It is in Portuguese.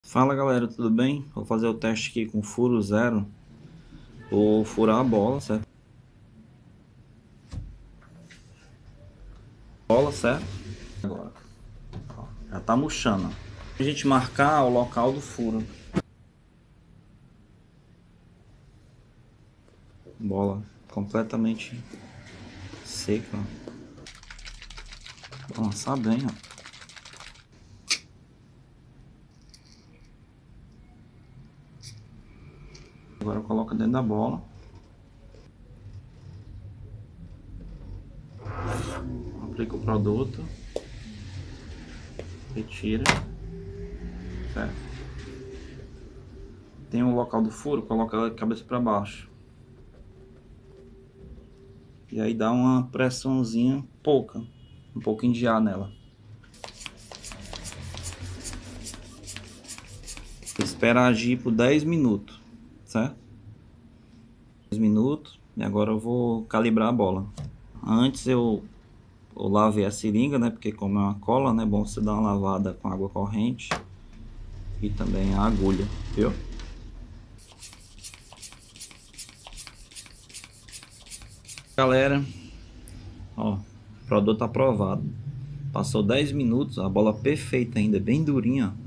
Fala galera, tudo bem? Vou fazer o teste aqui com furo zero. Vou furar a bola, certo? Bola, certo? Agora, ó, já tá murchando. A gente marcar o local do furo. Bola completamente seca. Balançar bem, ó. Agora coloca dentro da bola. Aplica o produto. Retira. Certo. Tem o local do furo, coloca a cabeça para baixo. E aí dá uma pressãozinha pouca. Um pouquinho de ar nela. Espera agir por 10 minutos, certo? 10 minutos e agora eu vou calibrar a bola. Antes eu lavei a seringa, né? Porque como é uma cola, né? É bom você dar uma lavada com água corrente e também a agulha, viu? Galera, ó, o produto aprovado. Passou 10 minutos, a bola perfeita ainda, bem durinha.